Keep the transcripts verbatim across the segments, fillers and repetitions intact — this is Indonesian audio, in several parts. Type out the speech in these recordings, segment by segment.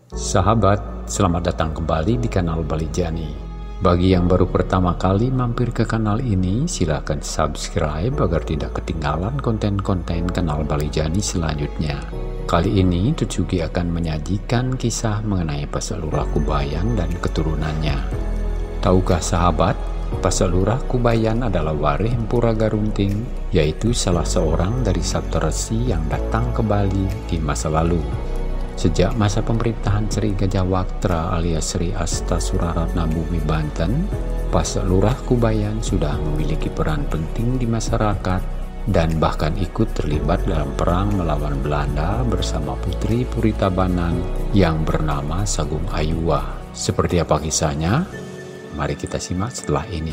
Sahabat, selamat datang kembali di kanal Balijani. Bagi yang baru pertama kali mampir ke kanal ini, silakan subscribe agar tidak ketinggalan konten-konten kanal Balijani selanjutnya. Kali ini Tutsugi akan menyajikan kisah mengenai Pasak Lurah Kubayan dan keturunannya. Tahukah sahabat, Pasak Lurah Kubayan adalah warih Empura Garunting, yaitu salah seorang dari Saptarsi yang datang ke Bali di masa lalu. Sejak masa pemerintahan Sri Gajawaktra alias Sri Astasuraratna Bumi Banten, Pasak Lurah Kubayan sudah memiliki peran penting di masyarakat dan bahkan ikut terlibat dalam perang melawan Belanda bersama putri Puri Tabanan yang bernama Sagung Ayuwa. Seperti apa kisahnya? Mari kita simak setelah ini.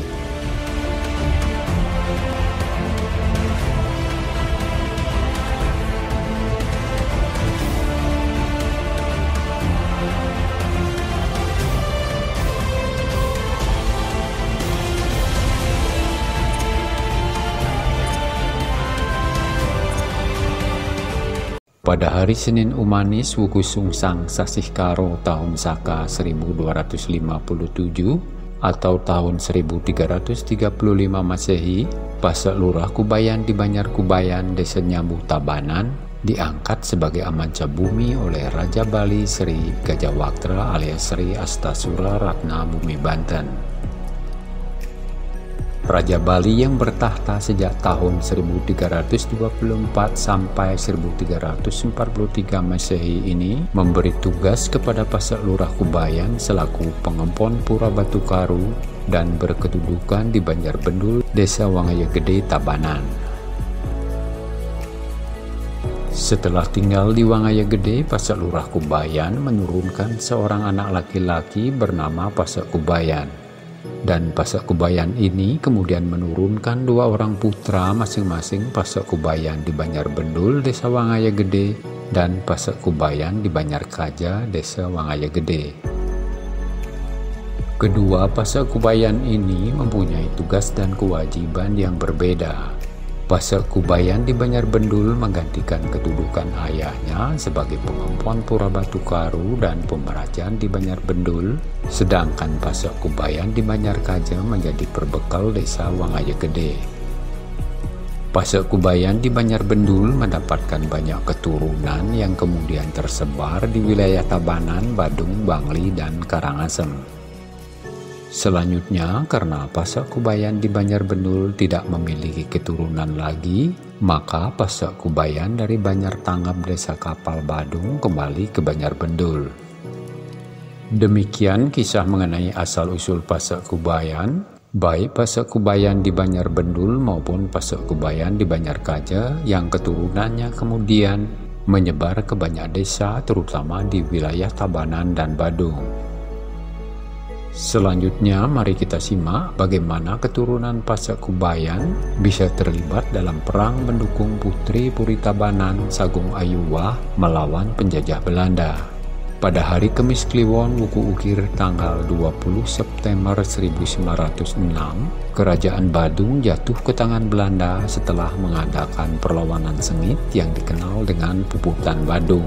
Pada hari Senin Umanis Wuku Sungsang Sasih Karo tahun Saka seribu dua ratus lima puluh tujuh atau tahun seribu tiga ratus tiga puluh lima Masehi, Pasak Lurah Kubayan di Banjar Kubayan, Desa Nyambu Tabanan, diangkat sebagai amanca bumi oleh Raja Bali Sri Gajawaktra alias Sri Astasuraratna Bumi Banten. Raja Bali yang bertahta sejak tahun seribu tiga ratus dua puluh empat sampai seribu tiga ratus empat puluh tiga Masehi ini memberi tugas kepada Pasak Lurah Kubayan selaku pengempon Pura Batu Karu dan berkedudukan di Banjar Bendul, Desa Wangaya Gede, Tabanan. Setelah tinggal di Wangaya Gede, Pasak Lurah Kubayan menurunkan seorang anak laki-laki bernama Pasak Kubayan. Dan Pasak Kubayan ini kemudian menurunkan dua orang putra masing-masing Pasak Kubayan di Banjar Bendul, Desa Wangaya Gede, dan Pasak Kubayan di Banjar Kaja, Desa Wangaya Gede. Kedua Pasak Kubayan ini mempunyai tugas dan kewajiban yang berbeda. Pasak Kubayan di Banjar Bendul menggantikan kedudukan ayahnya sebagai pengempon Pura Batu Karu dan pemerajan di Banjar Bendul, sedangkan Pasak Kubayan di Banjar Kaja menjadi perbekal Desa Wangaya Gede. Pasak Kubayan di Banjar Bendul mendapatkan banyak keturunan yang kemudian tersebar di wilayah Tabanan, Badung, Bangli, dan Karangasem. Selanjutnya, karena Pasak Kubayan di Banjar Bendul tidak memiliki keturunan lagi, maka Pasak Kubayan dari Banjar Tanggap Desa Kapal Badung kembali ke Banjar Bendul. Demikian kisah mengenai asal-usul Pasak Kubayan, baik Pasak Kubayan di Banjar Bendul maupun Pasak Kubayan di Banjar Kaja yang keturunannya kemudian menyebar ke banyak desa terutama di wilayah Tabanan dan Badung. Selanjutnya mari kita simak bagaimana keturunan Pasak Kubayan bisa terlibat dalam perang mendukung putri Puri Tabanan Sagung Ayuwa melawan penjajah Belanda. Pada hari Kemis Kliwon Wuku Ukir tanggal dua puluh September seribu sembilan ratus enam, Kerajaan Badung jatuh ke tangan Belanda setelah mengadakan perlawanan sengit yang dikenal dengan Puputan Badung.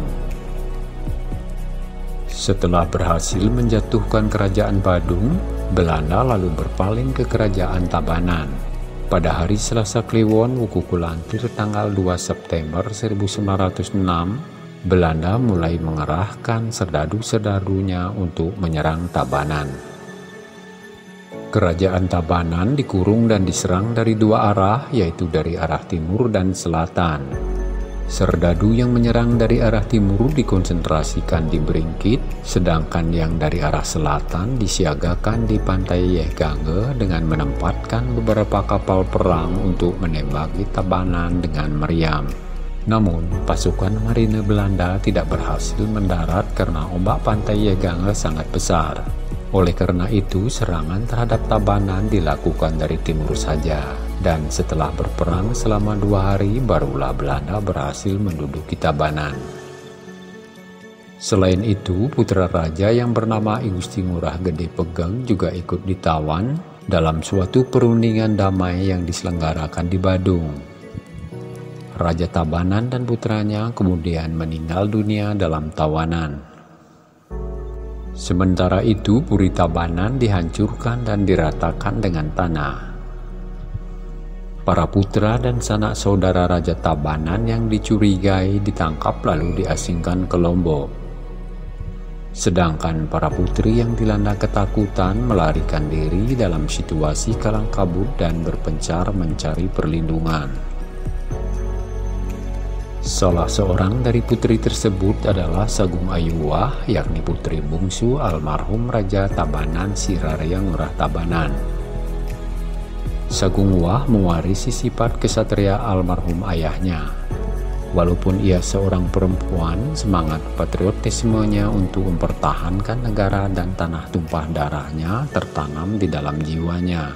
Setelah berhasil menjatuhkan Kerajaan Badung, Belanda lalu berpaling ke Kerajaan Tabanan. Pada hari Selasa Kliwon Wuku Kulantir tanggal dua September seribu sembilan ratus enam, Belanda mulai mengerahkan serdadu-serdadunya untuk menyerang Tabanan. Kerajaan Tabanan dikurung dan diserang dari dua arah, yaitu dari arah timur dan selatan. Serdadu yang menyerang dari arah timur dikonsentrasikan di Beringkit, sedangkan yang dari arah selatan disiagakan di pantai Yehgange dengan menempatkan beberapa kapal perang untuk menembaki Tabanan dengan meriam. Namun, pasukan marine Belanda tidak berhasil mendarat karena ombak pantai Yehgange sangat besar. Oleh karena itu, serangan terhadap Tabanan dilakukan dari timur saja. Dan setelah berperang selama dua hari, barulah Belanda berhasil menduduki Tabanan. Selain itu, putra raja yang bernama I Gusti Ngurah Gede Pegeng juga ikut ditawan dalam suatu perundingan damai yang diselenggarakan di Badung. Raja Tabanan dan putranya kemudian meninggal dunia dalam tawanan. Sementara itu Puri Tabanan dihancurkan dan diratakan dengan tanah. Para putra dan sanak saudara Raja Tabanan yang dicurigai ditangkap lalu diasingkan ke Lombok. Sedangkan para putri yang dilanda ketakutan melarikan diri dalam situasi kalang kabut dan berpencar mencari perlindungan. Salah seorang dari putri tersebut adalah Sagung Ayuwah, yakni putri bungsu almarhum Raja Tabanan Sirarya Ngurah Tabanan. Sagung Wah mewarisi sifat kesatria almarhum ayahnya. Walaupun ia seorang perempuan, semangat patriotismenya untuk mempertahankan negara dan tanah tumpah darahnya tertanam di dalam jiwanya.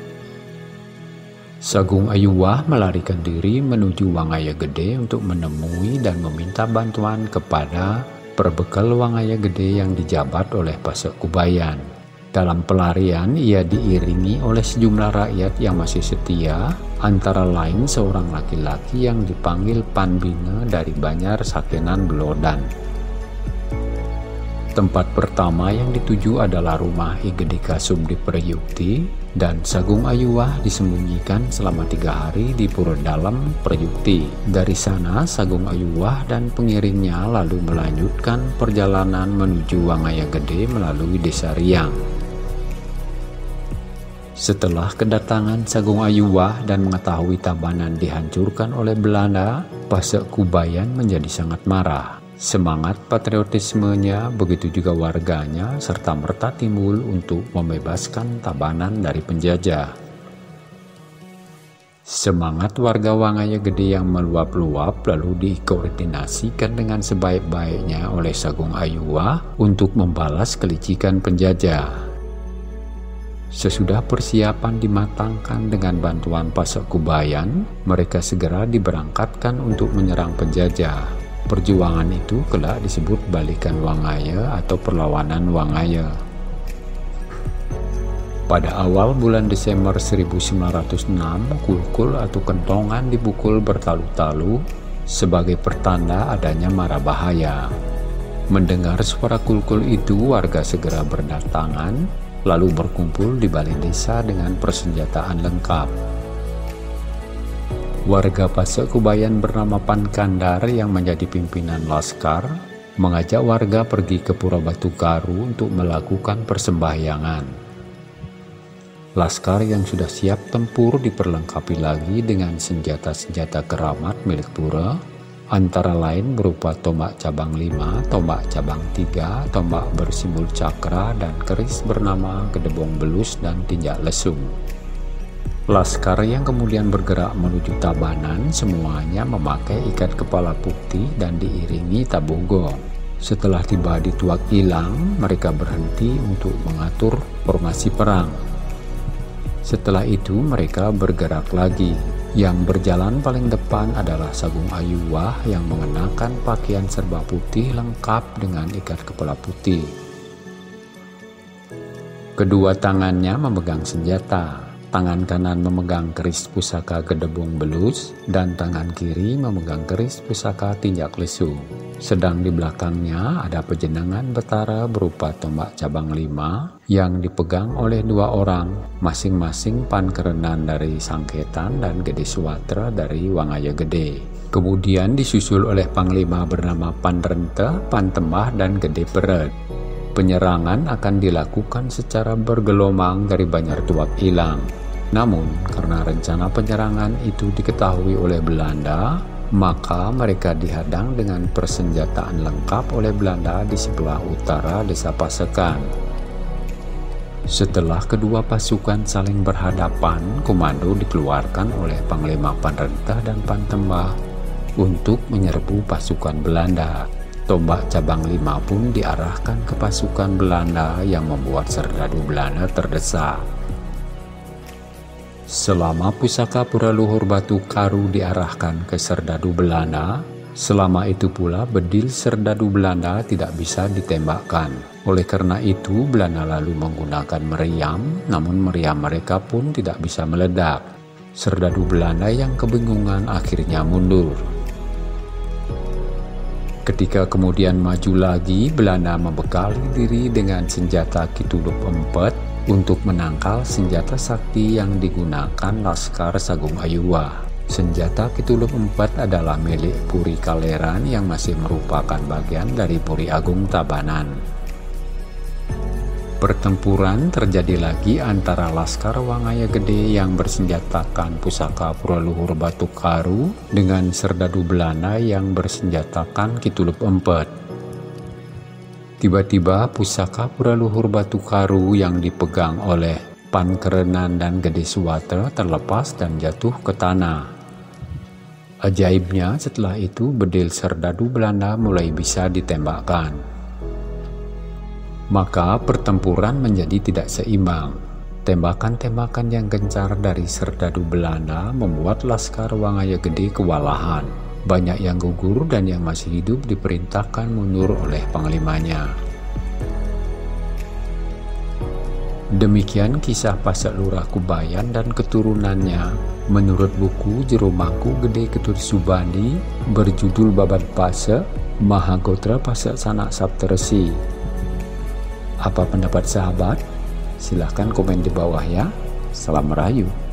Sagung Ayuwah melarikan diri menuju Wangaya Gede untuk menemui dan meminta bantuan kepada perbekal Wangaya Gede yang dijabat oleh Pasekubayan. Dalam pelarian, ia diiringi oleh sejumlah rakyat yang masih setia, antara lain seorang laki-laki yang dipanggil Panbina dari Banjar Sakenan Belodan. Tempat pertama yang dituju adalah rumah I Gede Kasum di Prayukti, dan Sagung Ayuwah disembunyikan selama tiga hari di Pura Dalam Prayukti. Dari sana Sagung Ayuwah dan pengiringnya lalu melanjutkan perjalanan menuju Wangaya Gede melalui Desa Riang. Setelah kedatangan Sagung Ayuwah dan mengetahui Tabanan dihancurkan oleh Belanda, Pasekubayan menjadi sangat marah. Semangat patriotismenya, begitu juga warganya, serta merta timbul untuk membebaskan Tabanan dari penjajah. Semangat warga Wangaya Gede yang meluap-luap lalu dikoordinasikan dengan sebaik-baiknya oleh Sagung Ayuwah untuk membalas kelicikan penjajah. Sesudah persiapan dimatangkan dengan bantuan Pasekubayan, mereka segera diberangkatkan untuk menyerang penjajah. Perjuangan itu kelak disebut Balikan Wangaya atau Perlawanan Wangaya. Pada awal bulan Desember seribu sembilan ratus enam, kulkul atau kentongan dipukul bertalu-talu sebagai pertanda adanya mara bahaya. Mendengar suara kulkul itu, warga segera berdatangan lalu berkumpul di balai desa dengan persenjataan lengkap. Warga Pasekubayan bernama Pan Kandar yang menjadi pimpinan laskar mengajak warga pergi ke Pura Batu Karu untuk melakukan persembahyangan. Laskar yang sudah siap tempur diperlengkapi lagi dengan senjata-senjata keramat milik pura, antara lain berupa tombak cabang lima, tombak cabang tiga, tombak bersimbol cakra, dan keris bernama Gedebong Belus dan tinjak lesung. Laskar yang kemudian bergerak menuju Tabanan semuanya memakai ikat kepala putih dan diiringi tabogo. Setelah tiba di Tuak Ilang, mereka berhenti untuk mengatur formasi perang. Setelah itu mereka bergerak lagi. Yang berjalan paling depan adalah Sagung Ayuwah yang mengenakan pakaian serba putih lengkap dengan ikat kepala putih. Kedua tangannya memegang senjata. Tangan kanan memegang keris pusaka Gedebong Belus dan tangan kiri memegang keris pusaka tinjak lesu. Sedang di belakangnya ada pejenengan betara berupa tombak cabang lima yang dipegang oleh dua orang, masing-masing Pan Kerenan dari Sangketan dan Gede Suwatra dari Wangaya Gede. Kemudian disusul oleh Panglima bernama Pan Rente, Pan Tembah, dan Gede Peret. Penyerangan akan dilakukan secara bergelombang dari Banjar Tuak Ilang. Namun, karena rencana penyerangan itu diketahui oleh Belanda, maka mereka dihadang dengan persenjataan lengkap oleh Belanda di sebelah utara Desa Pasekan. Setelah kedua pasukan saling berhadapan, komando dikeluarkan oleh Panglima Pan Rentah dan Pan Tembah untuk menyerbu pasukan Belanda. Tombak cabang lima pun diarahkan ke pasukan Belanda yang membuat serdadu Belanda terdesak. Selama pusaka Pura Luhur Batu Karu diarahkan ke serdadu Belanda, selama itu pula bedil serdadu Belanda tidak bisa ditembakkan. Oleh karena itu, Belanda lalu menggunakan meriam, namun meriam mereka pun tidak bisa meledak. Serdadu Belanda yang kebingungan akhirnya mundur. Ketika kemudian maju lagi, Belanda membekali diri dengan senjata Kitulub Empet untuk menangkal senjata sakti yang digunakan Laskar Sagung Ayuwa. Senjata Kitulub Empet adalah milik Puri Kaleran yang masih merupakan bagian dari Puri Agung Tabanan. Pertempuran terjadi lagi antara Laskar Wangaya Gede yang bersenjatakan pusaka Puraluhur Batu Karu dengan serdadu Belanda yang bersenjatakan Kitulub Empet. Tiba-tiba pusaka Puraluhur Batu Karu yang dipegang oleh Pankerenan dan Gede Suwate terlepas dan jatuh ke tanah. Ajaibnya setelah itu bedil serdadu Belanda mulai bisa ditembakkan. Maka pertempuran menjadi tidak seimbang. Tembakan-tembakan yang gencar dari serdadu Belanda membuat Laskar Wangaya Gede kewalahan. Banyak yang gugur dan yang masih hidup diperintahkan mundur oleh panglimanya. Demikian kisah Pasak Lurah Kubayan dan keturunannya menurut buku Jeromaku Gede Ketut Subandi berjudul Babat Pasak Mahagotra Pasak Sanak Sapteresi. Apa pendapat sahabat? Silahkan komen di bawah ya. Salam Merayu.